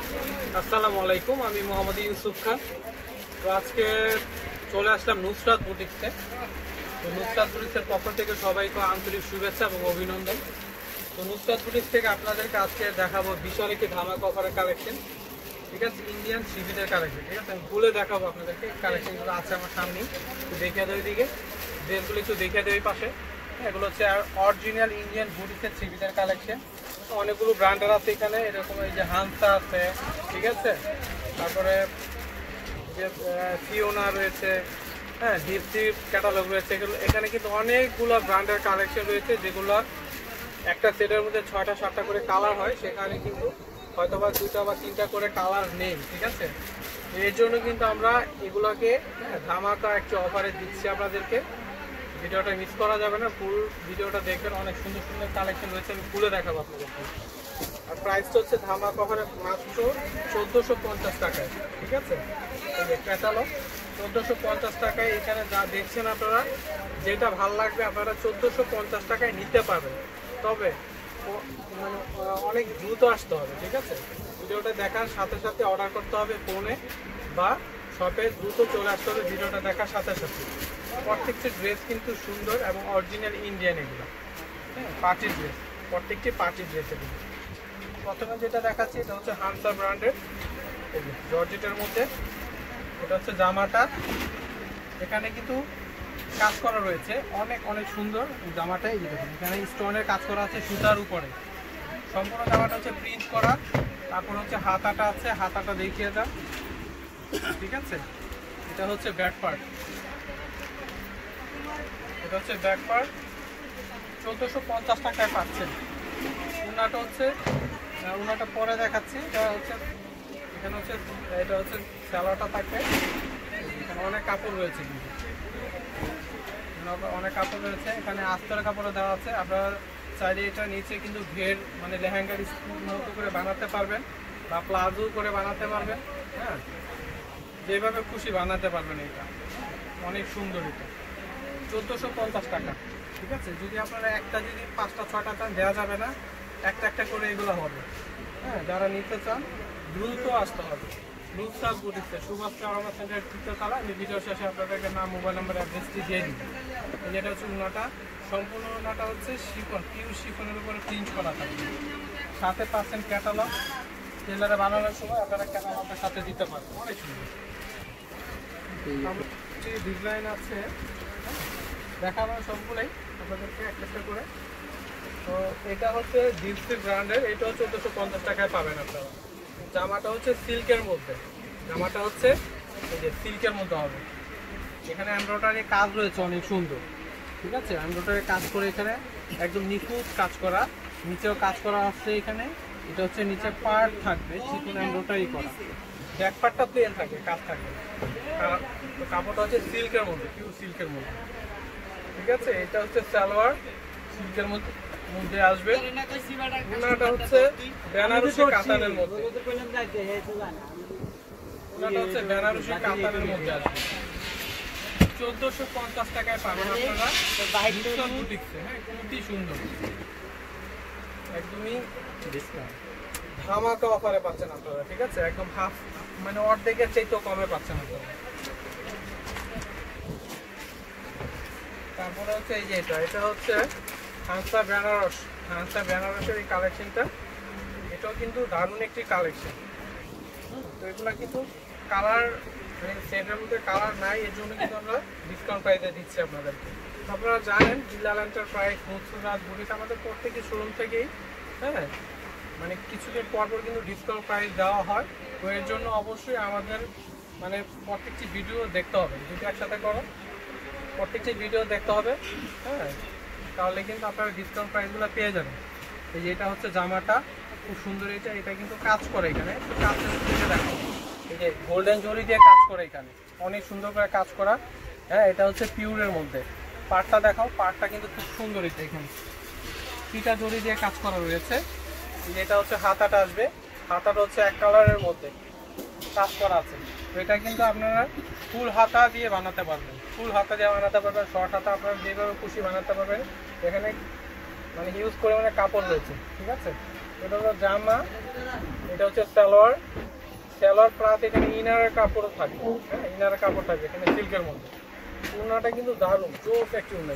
আসসালামু আলাইকুম, আমি মোহাম্মদ ইউসুফ খান। তো আজকে চলে আসলাম নুসরাত বুটিক্সে। তো নুসরাত বুটিক্সের পক্ষ থেকে সবাইকে আন্তরিক শুভেচ্ছা এবং অভিনন্দন। তো নুসরাত বুটিক্স থেকে আপনাদেরকে আজকে দেখাবো বিশাল একটি ধামাকা অফারের কালেকশন, ঠিক আছে, ইন্ডিয়ান সিভিলের কালেকশন। ঠিক আছে, আমি খুলে দেখাবো আপনাদেরকে। কালেকশনগুলো আছে আমার সামনেই, একটু দেখিয়ে দেয় দিকে, ড্রেসগুলো একটু দেখিয়ে দেয় পাশে। এগুলো হচ্ছে অরিজিনাল ইন্ডিয়ান বুটিক্সের সিভিলের কালেকশন। অনেকগুলো ব্র্যান্ডের আছে এখানে, এরকম এই যে হান্সা আছে, ঠিক আছে, তারপরে যে ফিওনা রয়েছে, হ্যাঁ, ডিপসি ক্যাটালগ রয়েছে। এখানে কিন্তু অনেকগুলো ব্র্যান্ডের কালেকশন রয়েছে, যেগুলো একটা সেটের মধ্যে 6টা-7টা করে কালার হয়। সেখানে কিন্তু হয়তো বা 2টা বা 3টা করে কালার নেই, ঠিক আছে। এর জন্য কিন্তু আমরা এগুলোকে ধামাকা একটু অফারে দিচ্ছি আপনাদেরকে। ভিডিওটা মিস করা যাবে না, ফুল ভিডিওটা দেখবেন। অনেক সুন্দর সুন্দর কালেকশন রয়েছে, আমি খুলে দেখাবো আপনাদেরকে। আর প্রাইসটা হচ্ছে ধামাকা অফারে মাত্র 1450 টাকায়, ঠিক আছে। এই যে ক্যাটালগ 1450 টাকায়। এখানে যা দেখছেন আপনারা, যেটা ভালো লাগবে আপনারা 1450 টাকায় নিতে পারবেন। তবে মানে অনেক দ্রুত আসতে হবে, ঠিক আছে। ভিডিওটা দেখার সাথে সাথে অর্ডার করতে হবে ফোনে বা শপে, দ্রুত চলে আসতে হবে ভিডিওটা দেখার সাথে সাথে। প্রত্যেকটি ড্রেস কিন্তু সুন্দর এবং অরিজিনাল ইন্ডিয়ান, এগুলো হ্যাঁ পার্টি ড্রেস, প্রত্যেকটি পার্টি ড্রেস। এগুলো প্রথমে যেটা দেখাচ্ছি এটা হচ্ছে হান্সা ব্র্যান্ডের, এই যে জর্জেটের মধ্যে। এটা হচ্ছে জামাটা, এখানে কিন্তু কাজ করা রয়েছে, অনেক অনেক সুন্দর জামাটা। এই যে দেখুন, এখানে স্টোনের কাজ করা আছে সুতার উপরে। সম্পূর্ণ জামাটা হচ্ছে প্রিন্ট করা। তারপর হচ্ছে হাতাটা আছে, হাতাটা দেখিয়ে দাও, ঠিক আছে। এটা হচ্ছে ব্যাক পার্ট, এটা হচ্ছে ব্যাক পার্ট। 1450 টাকায় পাচ্ছেন। উনাটা হচ্ছে, উনাটা পরে দেখাচ্ছি। এটা হচ্ছে, এখানে হচ্ছে, এটা হচ্ছে স্যালোয়ারটা থাকবে। এখানে অনেক কাপড় রয়েছে, কিন্তু অনেক কাপড় রয়েছে। এখানে আস্তরের কাপড়ও দেওয়া আছে। আপনারা চাইলে এটা নিচে কিন্তু ঘের মানে লেহেঙ্গার মতো করে বানাতে পারবেন বা প্লাজো করে বানাতে পারবেন, হ্যাঁ, যেভাবে খুশি বানাতে পারবেন। এটা অনেক সুন্দর। এটা 1450 টাকা, ঠিক আছে। যদি আপনারা একটা, যদি 5টা-6টা চান, দেওয়া যাবে না, একটা একটা করে এগুলো হবে, হ্যাঁ। যারা নিতে চান দ্রুত আসতে হবে। নুসরাত বুটিক্সে, সুভাষ চাওড়া সেন্টার 3টা তালা। আমি ভিডিও শেষে আপনাদেরকে নাম, মোবাইল নাম্বার, অ্যাড্রেসটি দিয়ে দিই। যেটা হচ্ছে উনাটা, সম্পূর্ণ উনাটা হচ্ছে শিফন, পিওর শিফনের উপরে প্রিন্ট করা থাকবে। সাথে পাচ্ছেন ক্যাটালগ। টেলারে বানানোর সময় আপনারা ক্যাটালগের সাথে দিতে পারবেন। অনেক সুন্দর ডিজাইন আছে, দেখাবো সবগুলোই আপনাদেরকে একটা করে। তো এটা হচ্ছে ডিপসি ব্র্যান্ডের, এটাও 1450 টাকায় পাবেন আপনারা। জামাটা হচ্ছে সিল্কের মধ্যে, জামাটা হচ্ছে এই যে সিল্কের মধ্যে হবে। এখানে এমব্রয়ডারি কাজ রয়েছে অনেক সুন্দর, ঠিক আছে। এমব্রয়ডারি কাজ করে এখানে একদম নিখুঁত কাজ করা, নিচেও কাজ করা আছে এখানে। এটা হচ্ছে নিচে পার্ট থাকবে চিকন এমব্রয়ডারি করা, ব্যাক পার্টটা প্লেন থাকবে, কাজ থাকবে। তো কাপড়টা হচ্ছে সিল্কের মধ্যে, পিওর সিল্কের মধ্যে, ঠিক আছে। এটা হচ্ছে সালোয়ার, সিল্কের মধ্যে আসবে। উনাটা হচ্ছে বেনারসি কাতানের মধ্যে, উনাটা হচ্ছে বেনারসি কাতানের মধ্যে আসবে। 1450 টাকায় পাবেন আপনারা নুসরাত বুটিক্সে, হ্যাঁ। খুবই সুন্দর, একদমই ধামাকা অফারে পাচ্ছেন আপনারা, ঠিক আছে। একদম হাফ, মানে অর্ধেকের চাইতেও কমে পাচ্ছেন আপনারা। তারপরে হচ্ছে এই যে এটা হচ্ছে হান্সা বেনারস, হান্সা বেনারসের এই কালেকশনটা। এটাও কিন্তু দারুণ একটি কালেকশন। তো এগুলা কিন্তু কালার, সেটের মধ্যে কালার নাই, এর জন্য কিন্তু আমরা ডিসকাউন্ট প্রাইসে দিচ্ছি আপনাদেরকে। আপনারা জানেন জিলাল এন্টারপ্রাইজ, নুসরাত বুটিক্স আমাদের প্রত্যেকটি শোরুম থেকেই, হ্যাঁ, মানে কিছুদিন পর পর কিন্তু ডিসকাউন্ট প্রাইস দেওয়া হয়। তো এর জন্য অবশ্যই আমাদের মানে প্রত্যেকটি ভিডিও দেখতে হবে। যদি একসাথে করো, প্রত্যেকটি ভিডিও দেখতে হবে, হ্যাঁ, তাহলে কিন্তু আপনারা ডিসকাউন্ট প্রাইসগুলো পেয়ে যাবেন। এই যে এটা হচ্ছে জামাটা, খুব সুন্দর। এটা কিন্তু কাজ করে এখানে, একটু কাজের দিকে দেখো, এই যে গোল্ডেন জরি দিয়ে কাজ করে এখানে, অনেক সুন্দর করে কাজ করা, হ্যাঁ। এটা হচ্ছে পিওরের মধ্যে। পাড়টা দেখাও, পাড়টা কিন্তু খুব সুন্দর। এটা এখানে পিটা জরি দিয়ে কাজ করা রয়েছে। এটা হচ্ছে হাতাটা আসবে, হাতাটা হচ্ছে এক কালারের মধ্যে কাজ করা আছে। তো এটা কিন্তু আপনারা ফুল হাতা দিয়ে বানাতে পারবেন, ফুল হাতা দিয়ে বানাতে পারবেন, শর্ট হাতা আপনারা যেভাবে খুশি বানাতে পারবেন। এখানে মানে ইউজ করে মানে কাপড় রয়েছে, ঠিক আছে। এটা হলো জামা, এটা হচ্ছে সালোয়ার, সালোয়ার প্লাস এখানে ইনারের কাপড় থাকবে, হ্যাঁ ইনারের কাপড় থাকবে এখানে সিল্কের মধ্যে। উন্নাটা কিন্তু দারুণ জোস একটি উন্না,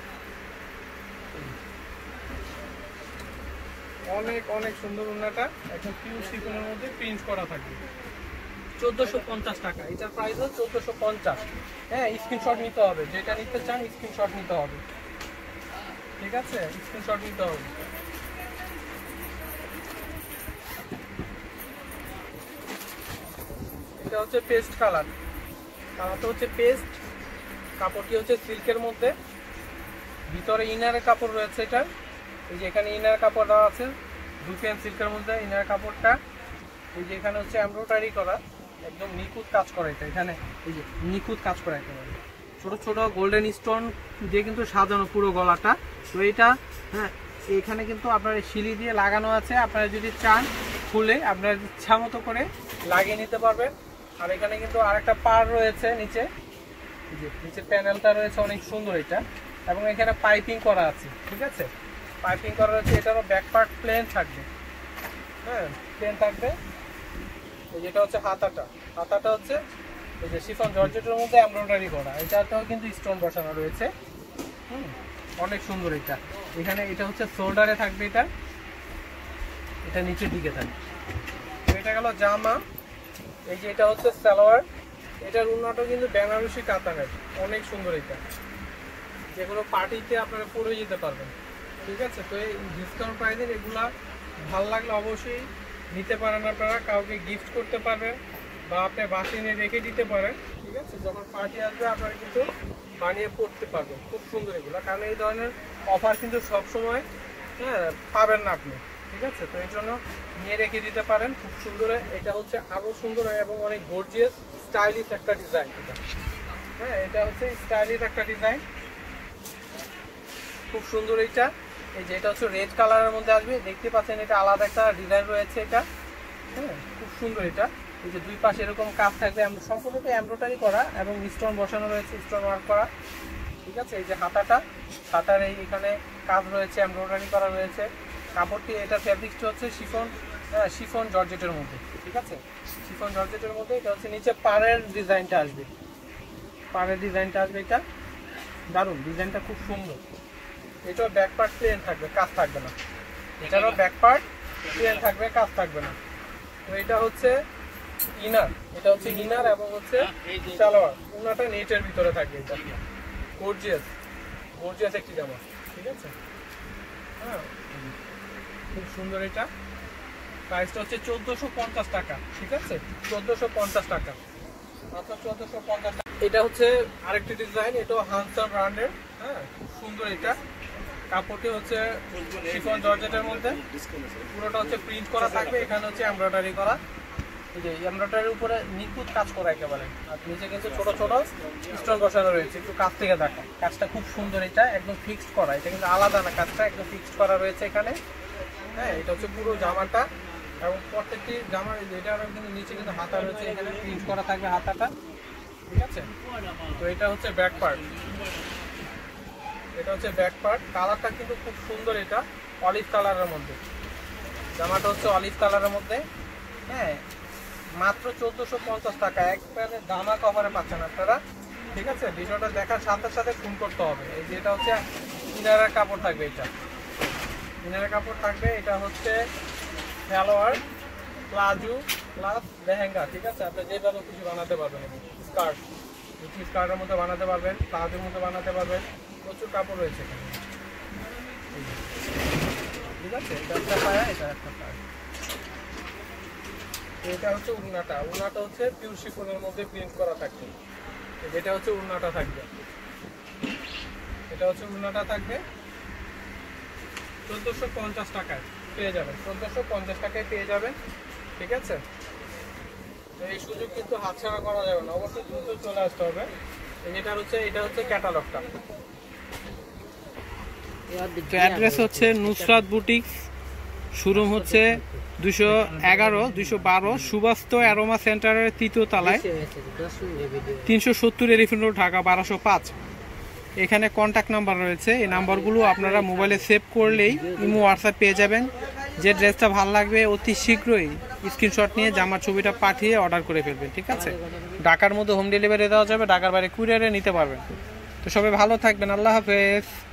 অনেক অনেক সুন্দর উন্নাটা, একদম পিওর শিফনের মধ্যে প্রিন্ট করা থাকবে। 1450 টাকা, এটার প্রাইস হচ্ছে 1450। হ্যাঁ স্ক্রিনশট নিতে হবে, যেটা নিতে চান স্ক্রিনশট নিতে হবে, ঠিক আছে স্ক্রিনশট নিতে হবে। এটা হচ্ছে পেস্ট কালার, কালারটা হচ্ছে পেস্ট, কাপড়টি হচ্ছে সিল্কের মধ্যে, ভিতরে ইনারের কাপড় রয়েছে এটা, এই যে এখানে ইনার কাপড় দেওয়া আছে দুপিয়ান সিল্কের মধ্যে ইনার কাপড়টা, এই যে এখানে হচ্ছে এমব্রয়ডারি করা, একদম নিখুঁত কাজ করা, এটা এখানে এই যে নিখুঁত কাজ করা, একেবারে ছোট ছোট গোল্ডেন স্টোন দিয়ে কিন্তু সাজানো পুরো গলাটা। তো এটা হ্যাঁ এখানে কিন্তু আপনার শিলি দিয়ে লাগানো আছে, আপনারা যদি চান খুলে আপনার ইচ্ছা মতো করে লাগিয়ে নিতে পারবেন। আর এখানে কিন্তু আরেকটা পার রয়েছে নিচে, এই যে নিচে প্যানেলটা রয়েছে অনেক সুন্দর এটা, এবং এখানে পাইপিং করা আছে, ঠিক আছে পাইপিং করা রয়েছে। এটারও ব্যাক পার্ট প্লেন থাকবে, হ্যাঁ প্লেন থাকবে। এই যেটা হচ্ছে হাতাটা, হাতাটা হচ্ছে এই যে শিফন জর্জেটের মধ্যে এমব্রয়ডারি করা, এটাতেও কিন্তু স্টোন বসানো রয়েছে, অনেক সুন্দর এটা। এখানে এটা হচ্ছে শোল্ডারে থাকবে, এটা এটা নিচের দিকে থাকবে। এটা গেল জামা, এই যে এটা হচ্ছে সালোয়ার, এটার উন্নাটা কিন্তু বেনারসি কাতানের, অনেক সুন্দর এটা, যেগুলো পার্টিতে আপনারা পরে যেতে পারবেন, ঠিক আছে। তো এই ডিসকাউন্ট প্রাইসের এগুলা ভালো লাগলে অবশ্যই নিতে পারেন, আপনারা কাউকে গিফট করতে পারবেন বা আপনি বাসিয়ে নিয়ে রেখে দিতে পারেন, ঠিক আছে। যখন পার্টি আসবে আপনারা কিন্তু বানিয়ে পড়তে পারবেন, খুব সুন্দর এগুলো, কারণ এই ধরনের অফার কিন্তু সবসময় হ্যাঁ পাবেন না আপনি, ঠিক আছে। তো এই জন্য নিয়ে রেখে দিতে পারেন, খুব সুন্দর। এটা হচ্ছে আরও সুন্দর এবং অনেক গর্জিয়াস স্টাইলিশ একটা ডিজাইন এটা, হ্যাঁ এটা হচ্ছে স্টাইলিশ একটা ডিজাইন, খুব সুন্দর এইটা। এই যে এটা হচ্ছে রেড কালারের মধ্যে আসবে, দেখতে পাচ্ছেন এটা আলাদা একটা ডিজাইন রয়েছে এটা, হ্যাঁ খুব সুন্দর এটা। এই যে দুই পাশে এরকম কাজ থাকবে, সম্পূর্ণ এমব্রয়ডারি করা এবং স্টোন বসানো রয়েছে, স্টোন ওয়ার্ক করা, ঠিক আছে। এই যে হাতাটা, হাতার এইখানে কাজ রয়েছে, এমব্রয়ডারি করা রয়েছে। কাপড়টি এটা ফ্যাব্রিকটা হচ্ছে শিফন, শিফন জর্জেটের মধ্যে, ঠিক আছে শিফন জর্জেটের মধ্যে। এটা হচ্ছে নিচে পাড়ের ডিজাইনটা আসবে, পাড়ের ডিজাইনটা আসবে, এটা দারুণ ডিজাইনটা, খুব সুন্দর। এটাও ব্যাক পার্ট প্লেন থাকবে, কাজ থাকবে না, এটারও ব্যাক পার্ট প্লেন থাকবে, কাজ থাকবে না। তো এটা হচ্ছে ইনার, এটা হচ্ছে ইনার এবং হচ্ছে সালোয়ার, উন্নাটা নেটের ভিতরে থাকবে, এটা গর্জিয়াস গর্জিয়াস একটি জামা, ঠিক আছে হ্যাঁ খুব সুন্দর। এটা প্রাইসটা হচ্ছে 1450 টাকা, ঠিক আছে 1450 টাকা, মাত্র 1450 টাকা। এটা হচ্ছে আরেকটি ডিজাইন, এটাও হানসন ব্র্যান্ডের, হ্যাঁ খুব সুন্দর এটা। কাপড়টি হচ্ছে শিফন জর্জেটের মধ্যে, পুরোটা হচ্ছে প্রিন্ট করা থাকবে, এখানে হচ্ছে এমব্রয়ডারি করা, এই যে এমব্রয়ডারির উপরে নিখুঁত কাজ করা একেবারে, আর নিচে কিন্তু ছোট ছোট স্টোন বসানো রয়েছে। একটু কাছ থেকে দেখা, কাজটা খুব সুন্দর, এটা একদম ফিক্সড করা, এটা কিন্তু আলাদা না, কাজটা একদম ফিক্সড করা রয়েছে এখানে, হ্যাঁ এটা হচ্ছে পুরো জামাটা। এবং প্রত্যেকটি জামার এটা কিন্তু নিচে কিন্তু হাতা রয়েছে, এখানে প্রিন্ট করা থাকবে হাতাটা, ঠিক আছে। তো এটা হচ্ছে ব্যাক পার্ট, এটা হচ্ছে ব্যাক পার্ট। কালারটা কিন্তু খুব সুন্দর, এটা অলিভ কালারের মধ্যে, জামাটা হচ্ছে অলিভ কালারের মধ্যে, হ্যাঁ মাত্র 1450 টাকা, একবারে দামা কভারে পাচ্ছেন আপনারা, ঠিক আছে। বিষয়টা দেখার সাথে সাথে ফোন করতে হবে। এই যে এটা হচ্ছে ইনারের কাপড় থাকবে, এটা ইনারের কাপড় থাকবে, এটা হচ্ছে সালোয়ার প্লাজো প্লাস লেহেঙ্গা, ঠিক আছে। আপনি যেভাবে খুশি বানাতে পারবেন, স্কার্ট স্কার্টের মধ্যে বানাতে পারবেন, প্লাজোর মধ্যে বানাতে পারবেন, প্রচুর কাপড় রয়েছে এখানে, ঠিক আছে। এটা একটা পায়া, এটা একটা পায়া। এটা হচ্ছে উন্নাটা, উন্নাটা হচ্ছে পিওর শিফনের মধ্যে প্রিন্ট করা থাকবে, যেটা হচ্ছে উন্নাটা থাকবে, এটা হচ্ছে উন্নাটা থাকবে 1450 টাকায় পেয়ে যাবেন, 1450 টাকায় পেয়ে যাবেন, ঠিক আছে। এই সুযোগ কিন্তু হাতছাড়া করা যাবে না, অবশ্যই দ্রুত চলে আসতে হবে। এটা হচ্ছে ক্যাটালগটা। অ্যাড্রেস হচ্ছে নুসরাত বুটিক, শোরুম হচ্ছে 211 212 সুবাস্ত অ্যারোমা সেন্টারের 3য় তলায়, 370 এলিফ্যান্ট রোড, ঢাকা 1205। এখানে কন্ট্যাক্ট নাম্বার রয়েছে, এই নাম্বারগুলো আপনারা মোবাইলে সেভ করলেই ইমো হোয়াটসঅ্যাপ পেয়ে যাবেন। যে ড্রেসটা ভালো লাগবে অতি শীঘ্রই স্ক্রিনশট নিয়ে জামার ছবিটা পাঠিয়ে অর্ডার করে ফেলবেন, ঠিক আছে? ঢাকার মধ্যে হোম ডেলিভারি দেওয়া যাবে, ঢাকার বাইরে কুরিয়ারে নিতে পারবেন। তো সবাই ভালো থাকবেন, আল্লাহ হাফেজ।